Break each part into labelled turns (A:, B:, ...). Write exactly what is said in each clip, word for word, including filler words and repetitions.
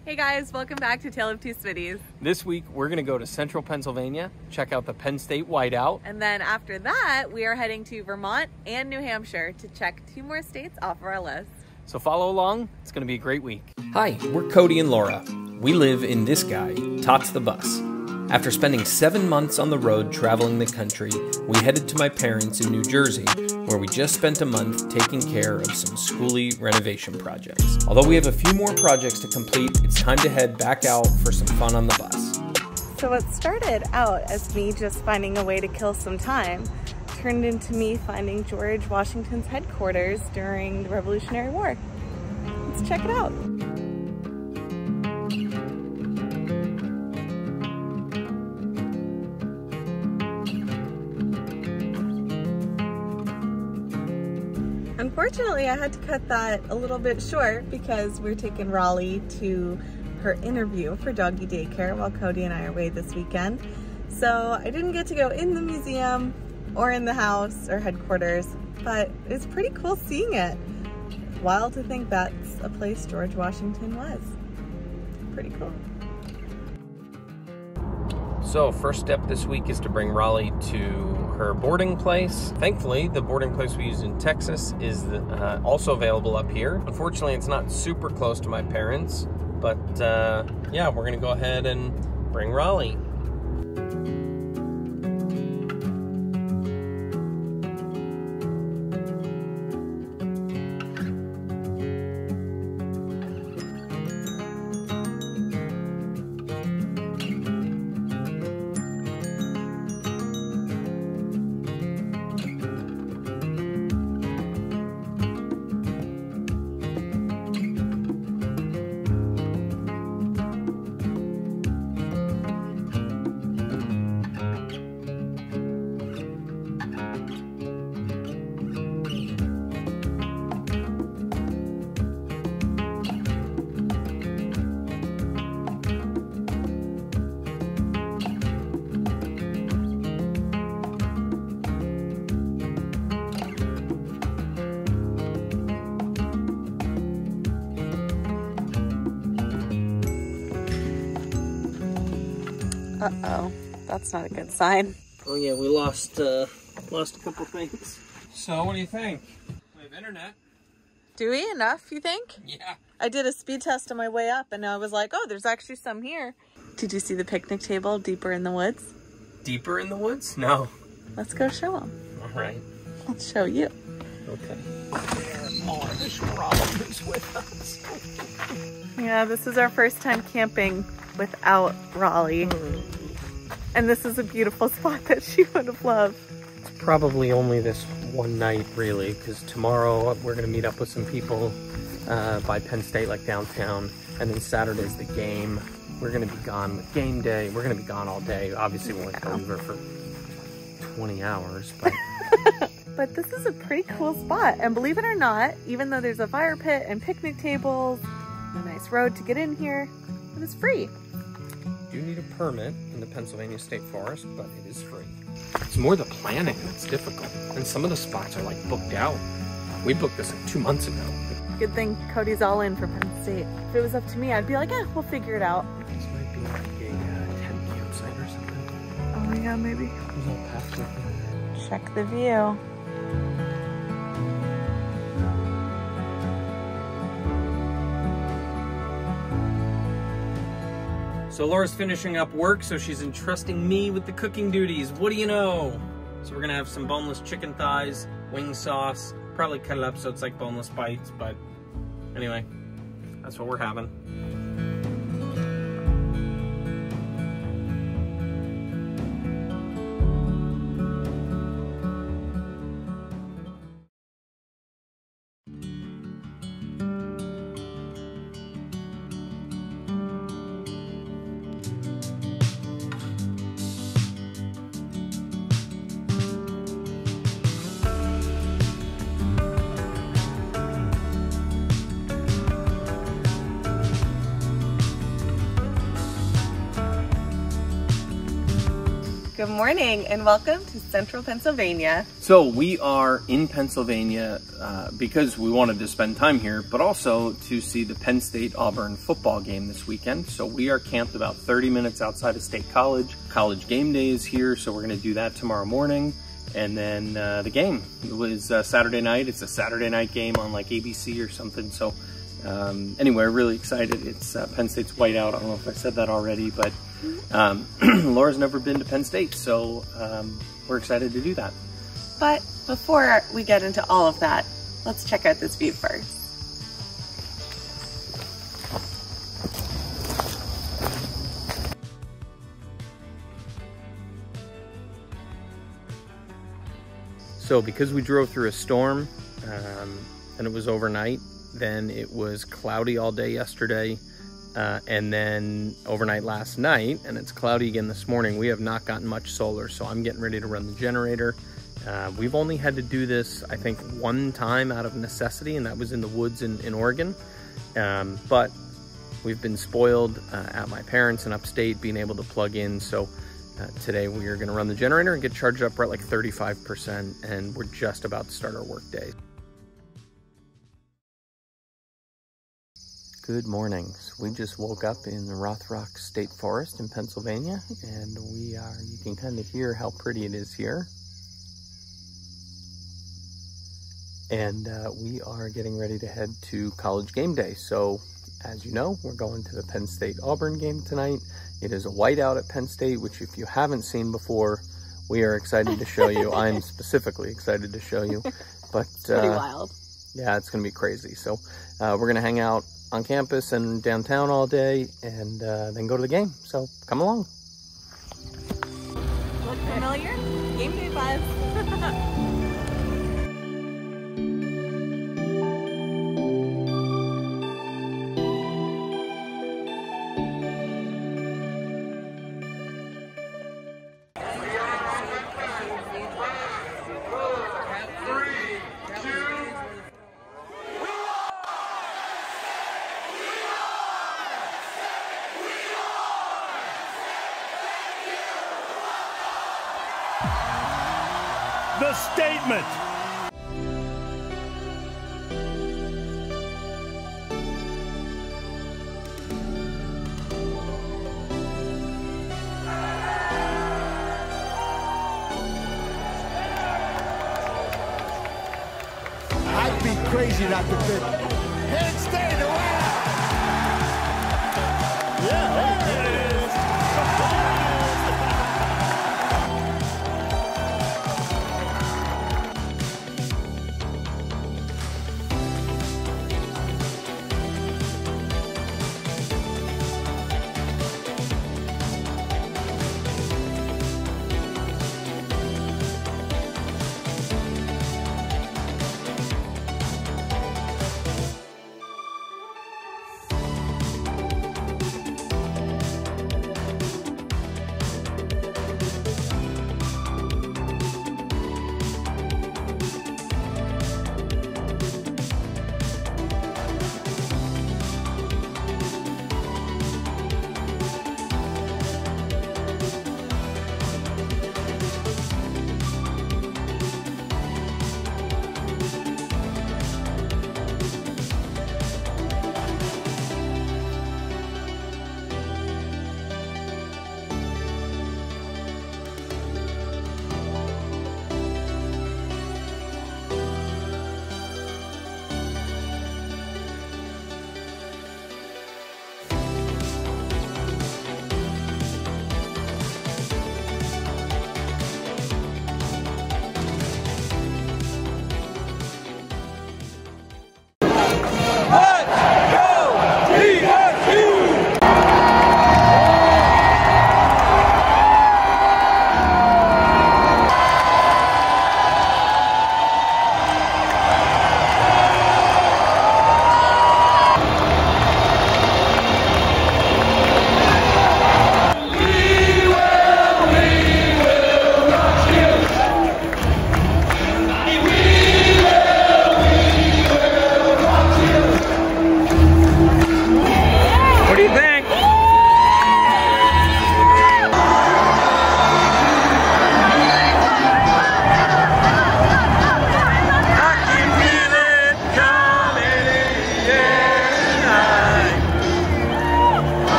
A: Hey guys, welcome back to Tale of Two Smittys.
B: This week, we're going to go to central Pennsylvania, check out the Penn State Whiteout.
A: And then after that, we are heading to Vermont and New Hampshire to check two more states off of our list.
B: So follow along. It's going to be a great week.
C: Hi, we're Cody and Laura. We live in this guy, T O T S the bus. After spending seven months on the road traveling the country, we headed to my parents in New Jersey, where we just spent a month taking care of some Skoolie renovation projects. Although we have a few more projects to complete, it's time to head back out for some fun on the bus.
A: So what started out as me just finding a way to kill some time turned into me finding George Washington's headquarters during the Revolutionary War. Let's check it out. Unfortunately, I had to cut that a little bit short because we're taking Raleigh to her interview for doggy daycare while Cody and I are away this weekend. So I didn't get to go in the museum or in the house or headquarters, but it's pretty cool seeing it. Wild to think that's a place George Washington was. Pretty cool.
B: So first step this week is to bring Raleigh to her boarding place. Thankfully, the boarding place we used in Texas is uh, also available up here. Unfortunately, it's not super close to my parents, but uh, yeah, we're gonna go ahead and bring Raleigh.
A: Uh-oh, that's not a good sign.
B: Oh yeah, we lost uh, lost a couple things. So what do you think? We have internet.
A: Do we? Enough, you think?
B: Yeah.
A: I did a speed test on my way up and I was like, oh, there's actually some here. Did you see the picnic table deeper in the woods?
B: Deeper in the woods? No.
A: Let's go show them.
B: All right.
A: I'll show you.
B: Okay. There are the problems with us.
A: Yeah, this is our first time camping without Raleigh. And this is a beautiful spot that she would have loved.
B: It's probably only this one night, really, because tomorrow we're going to meet up with some people uh, by Penn State, like downtown, and then Saturday's the game. We're going to be gone with game day. We're going to be gone all day. Obviously, we won't
A: Yeah.
B: leave her for twenty hours, but...
A: But this is a pretty cool spot. And believe it or not, even though there's a fire pit and picnic tables, a nice road to get in here, it is free.
B: You need a permit in the Pennsylvania State Forest, but it is free. It's more the planning that's difficult. And some of the spots are like booked out. We booked this like two months ago.
A: Good thing Cody's all in for Penn State. If it was up to me, I'd be like, eh, we'll figure it out.
B: This might be like a uh, tent campsite or something.
A: Oh yeah, maybe.
B: There's all paths up there.
A: Check the view.
B: So Laura's finishing up work, so she's entrusting me with the cooking duties. What do you know? So we're gonna have some boneless chicken thighs, wing sauce, probably cut it up so it's like boneless bites, but anyway, that's what we're having.
A: Good morning and welcome to Central Pennsylvania.
B: So we are in Pennsylvania uh, because we wanted to spend time here, but also to see the Penn State Auburn football game this weekend. So we are camped about thirty minutes outside of State College. College game day is here, so we're going to do that tomorrow morning. And then uh, the game, it was uh, Saturday night. It's a Saturday night game on like A B C or something. So um, anyway, really excited. It's uh, Penn State's Whiteout. I don't know if I said that already, but um, Laura's never been to Penn State, so um, we're excited to do that.
A: But before we get into all of that, let's check out this view first.
B: So because we drove through a storm um, and it was overnight, then it was cloudy all day yesterday, uh, and then overnight last night, and it's cloudy again this morning. We have not gotten much solar, so I'm getting ready to run the generator. Uh, we've only had to do this, I think, one time out of necessity, and that was in the woods in, in Oregon. Um, but we've been spoiled uh, at my parents in upstate being able to plug in, so Uh, today we are going to run the generator and get charged up. We're at like thirty-five percent and we're just about to start our work day. Good morning. So we just woke up in the Rothrock State Forest in Pennsylvania, and we are, you can kind of hear how pretty it is here. And uh, we are getting ready to head to college game day. So as you know, we're going to the Penn State Auburn game tonight. It is a whiteout at Penn State, which if you haven't seen before, we are excited to show you. I'm specifically excited to show you. But
A: It's pretty
B: uh,
A: wild.
B: Yeah, it's going to be crazy. So uh, we're going to hang out on campus and downtown all day and uh, then go to the game. So come along.
A: Look familiar? Game day vibes.
D: The statement.
E: I'd be crazy not to fit. Penn State away. Yeah, there it is.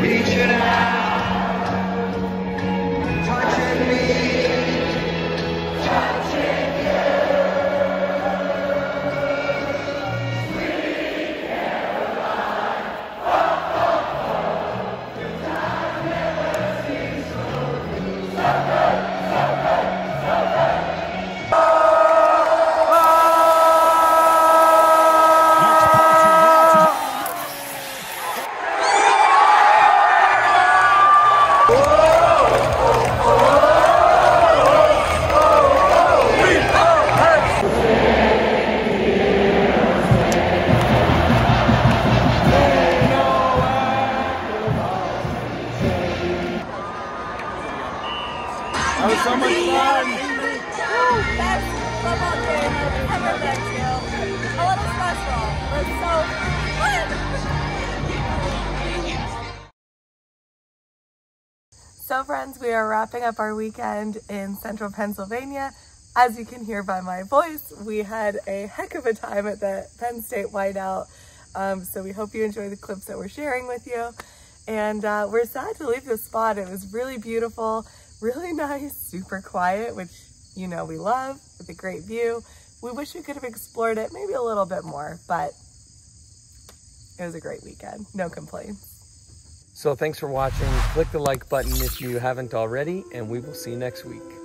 D: Reaching out, touching me, touching you. We care alive. Oh, oh, oh. The time never seems so good. So good, so good, so good.
E: That was so much fun.
F: Woo, best football game I've ever been to. A little stressful, but so fun.
A: So friends, we are wrapping up our weekend in central Pennsylvania. As you can hear by my voice, we had a heck of a time at the Penn State Whiteout. Um, so we hope you enjoy the clips that we're sharing with you. And uh, we're sad to leave this spot. It was really beautiful, really nice, super quiet, which you know we love, with a great view. We wish we could have explored it maybe a little bit more, but it was a great weekend. No complaints.
C: So thanks for watching. Click the like button if you haven't already, and we will see you next week.